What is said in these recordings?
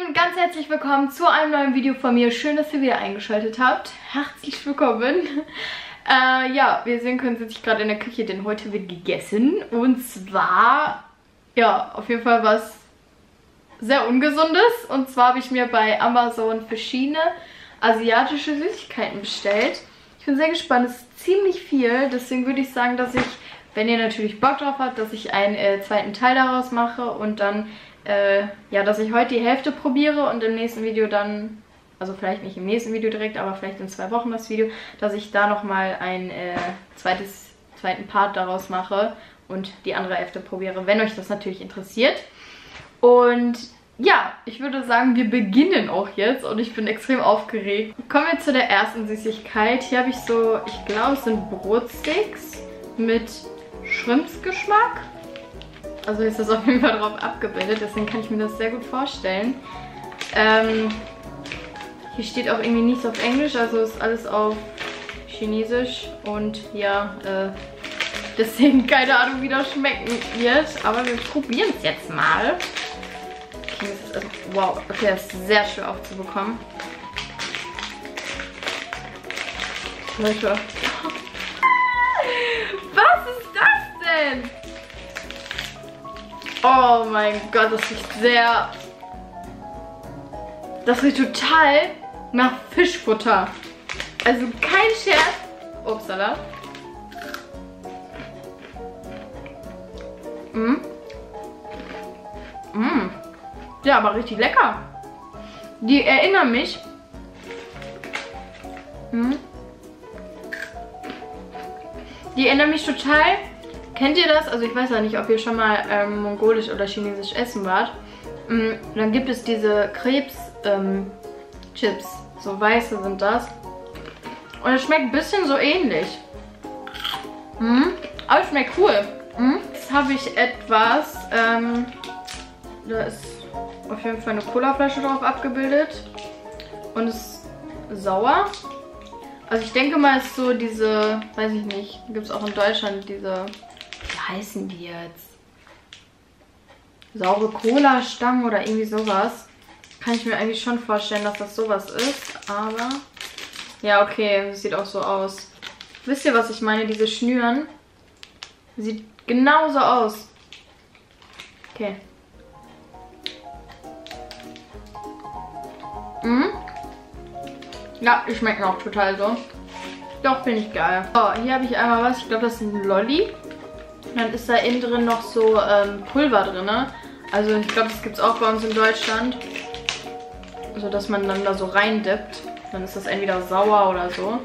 Dann ganz herzlich willkommen zu einem neuen Video von mir. Schön, dass ihr wieder eingeschaltet habt. Herzlich willkommen. Ja, wie ihr sehen könnt, sitze ich gerade in der Küche, denn heute wird gegessen. Und zwar, ja, auf jeden Fall was sehr Ungesundes. Und zwar habe ich mir bei Amazon verschiedene asiatische Süßigkeiten bestellt. Ich bin sehr gespannt, es ist ziemlich viel. Deswegen würde ich sagen, dass ich, wenn ihr natürlich Bock drauf habt, dass ich einen zweiten Teil daraus mache und dann ja, dass ich heute die Hälfte probiere und im nächsten Video dann, also vielleicht nicht im nächsten Video direkt, aber vielleicht in 2 Wochen das Video, dass ich da nochmal einen zweiten Part daraus mache und die andere Hälfte probiere, wenn euch das natürlich interessiert. Und ja, ich würde sagen, wir beginnen auch jetzt und ich bin extrem aufgeregt. Kommen wir zu der ersten Süßigkeit. Hier habe ich so, ich glaube es sind Brotsticks mit Shrimps-Geschmack. Also ist das auf jeden Fall drauf abgebildet, deswegen kann ich mir das sehr gut vorstellen. Hier steht auch irgendwie nichts auf Englisch, also ist alles auf Chinesisch. Und ja, deswegen keine Ahnung, wie das schmecken wird. Aber wir probieren es jetzt mal. Okay, das ist, wow, okay, das ist sehr schwer aufzubekommen. Leute. Was ist das denn? Oh mein Gott, das riecht sehr... Das riecht total nach Fischfutter. Also kein Scherz. Upsala. Ja, aber richtig lecker. Die erinnern mich... Die erinnern mich total... Kennt ihr das? Also ich weiß ja nicht, ob ihr schon mal mongolisch oder chinesisch essen wart. Dann gibt es diese Krebs-Chips. So weiße sind das. Und es schmeckt ein bisschen so ähnlich. Aber es schmeckt cool. Jetzt habe ich etwas. Da ist auf jeden Fall eine Colaflasche drauf abgebildet. Und es ist sauer. Also ich denke mal, es ist so diese, weiß ich nicht, gibt es auch in Deutschland diese... Wie heißen die jetzt? Saure Cola-Stangen oder irgendwie sowas. Kann ich mir eigentlich schon vorstellen, dass das sowas ist. Aber ja, okay, das sieht auch so aus. Wisst ihr, was ich meine? Diese Schnüren. Sieht genauso aus. Okay. Ja, die schmecken auch total so. Doch, finde ich geil. So, hier habe ich einmal was. Ich glaube, das ist ein Lolli. Und dann ist da innen drin noch so Pulver drin. Also ich glaube, das gibt es auch bei uns in Deutschland. Also dass man dann da so reindippt. Dann ist das entweder sauer oder so.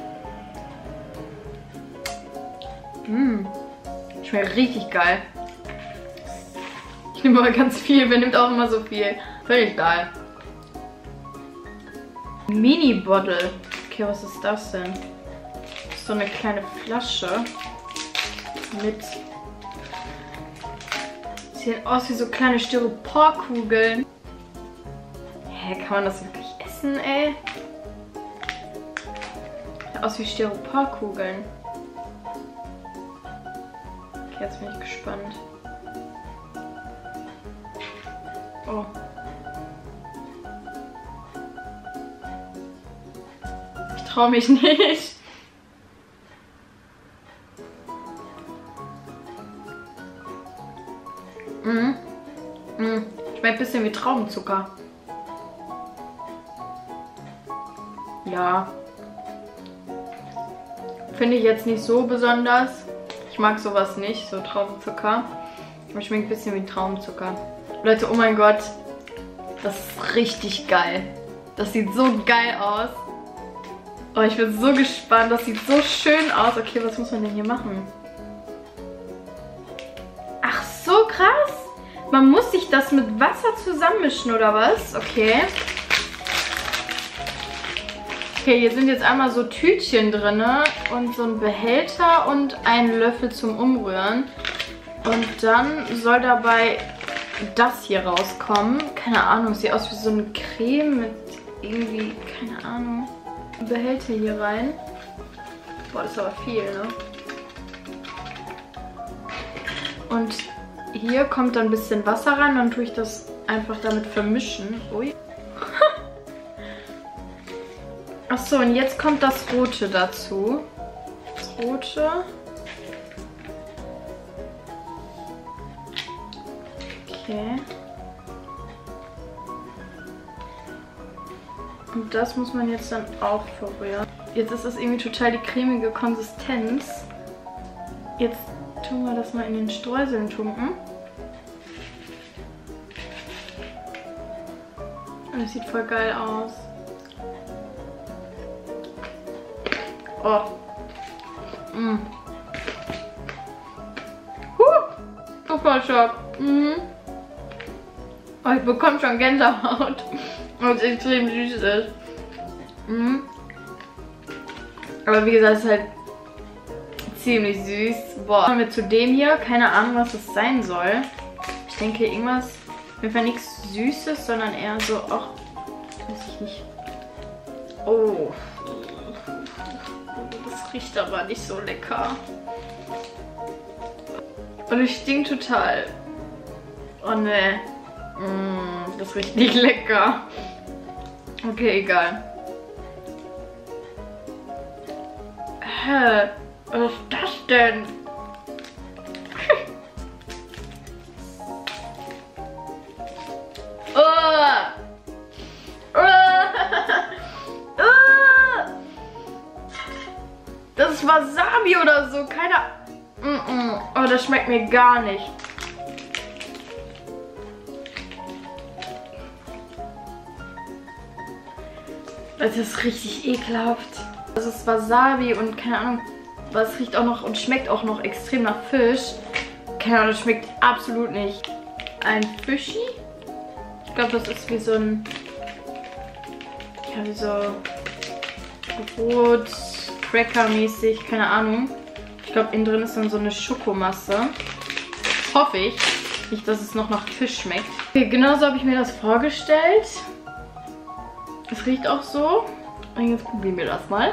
Schmeckt richtig geil. Ich nehme aber ganz viel. Wer nimmt auch immer so viel? Völlig geil. Mini-Bottle. Okay, was ist das denn? Das ist so eine kleine Flasche. Mit. Sieht aus wie so kleine Styroporkugeln. Hä, kann man das wirklich essen, ey? Sieht aus wie Styroporkugeln. Okay, jetzt bin ich gespannt. Oh. Ich traue mich nicht. Schmeckt ein bisschen wie Traubenzucker. Ja. Finde ich jetzt nicht so besonders. Ich mag sowas nicht, so Traubenzucker. Aber schmeckt ein bisschen wie Traubenzucker. Leute, oh mein Gott. Das ist richtig geil. Das sieht so geil aus. Oh, ich bin so gespannt. Das sieht so schön aus. Okay, was muss man denn hier machen? Ach so, krass. Man muss sich das mit Wasser zusammenmischen, oder was? Okay. Okay, hier sind jetzt einmal so Tütchen drin und so ein Behälter und ein Löffel zum Umrühren. Und dann soll dabei das hier rauskommen. Keine Ahnung, sieht aus wie so eine Creme mit irgendwie, keine Ahnung. Behälter hier rein. Boah, das ist aber viel, ne? Und hier kommt dann ein bisschen Wasser rein, dann tue ich das einfach damit vermischen. Ui. Achso, und jetzt kommt das Rote dazu. Das Rote. Okay. Und das muss man jetzt dann auch verrühren. Jetzt ist das irgendwie total die cremige Konsistenz. Jetzt tun wir das mal in den Streuseln tunken. Und das sieht voll geil aus. Oh. Mm. Super Schock. Mhm. Oh, ich bekomme schon Gänsehaut, weil es extrem süß ist. Mhm. Aber wie gesagt, es ist halt ziemlich süß. Boah. Kommen wir zu dem hier. Keine Ahnung, was das sein soll. Ich denke irgendwas, auf jeden Fall nichts Süßes, sondern eher so, ach, weiß ich nicht. Oh. Das riecht aber nicht so lecker. Und es stinkt total. Oh ne. Das riecht nicht lecker. Okay, egal. Hä? Was ist das denn? Das ist Wasabi oder so. Keine Ahnung. Oh, das schmeckt mir gar nicht. Das ist richtig ekelhaft. Das ist Wasabi und keine Ahnung, was riecht auch noch und schmeckt auch noch extrem nach Fisch. Keine Ahnung, das schmeckt absolut nicht. Ein Fischi? Ich glaube, das ist wie so ein, ja, wie so Brot, Cracker-mäßig, keine Ahnung. Ich glaube, innen drin ist dann so eine Schokomasse. Hoffe ich. Nicht, dass es noch nach Fisch schmeckt. Okay, genauso habe ich mir das vorgestellt. Es riecht auch so. Und jetzt probieren wir das mal.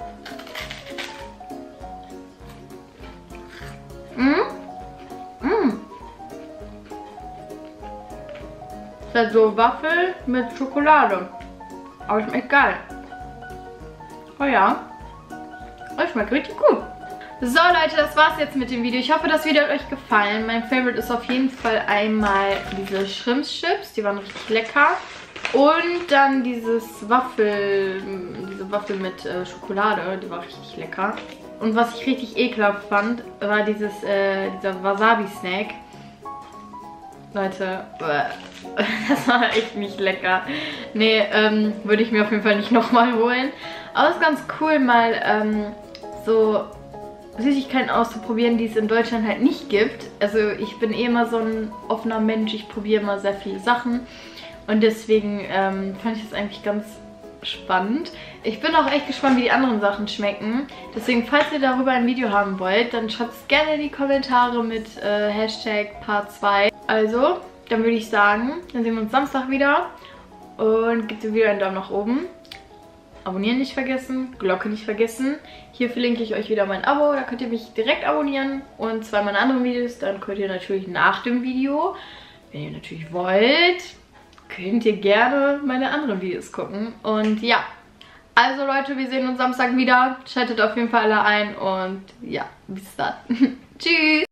Es ist halt so Waffel mit Schokolade. Aber es schmeckt geil. Oh ja. Es schmeckt richtig gut. So Leute, das war's jetzt mit dem Video. Ich hoffe, das Video hat euch gefallen. Mein Favorite ist auf jeden Fall einmal diese Shrimps-Chips. Die waren richtig lecker. Und dann diese Waffel mit Schokolade. Die war richtig lecker. Und was ich richtig ekelhaft fand, war dieser Wasabi-Snack. Leute, das war echt nicht lecker. Nee, würde ich mir auf jeden Fall nicht nochmal holen. Aber es ist ganz cool, mal so Süßigkeiten auszuprobieren, die es in Deutschland halt nicht gibt. Also ich bin eh immer so ein offener Mensch, ich probiere immer sehr viele Sachen. Und deswegen fand ich das eigentlich ganz spannend. Ich bin auch echt gespannt, wie die anderen Sachen schmecken. Deswegen, falls ihr darüber ein Video haben wollt, dann schreibt es gerne in die Kommentare mit Hashtag Part 2. Also, dann würde ich sagen, dann sehen wir uns Samstag wieder. Und gebt mir wieder einen Daumen nach oben. Abonnieren nicht vergessen, Glocke nicht vergessen. Hier verlinke ich euch wieder mein Abo, da könnt ihr mich direkt abonnieren. Und 2 meiner anderen Videos, dann könnt ihr natürlich nach dem Video, wenn ihr natürlich wollt, könnt ihr gerne meine anderen Videos gucken. Und ja, also Leute, wir sehen uns Samstag wieder. Schaltet auf jeden Fall alle ein und ja, bis dann. Tschüss!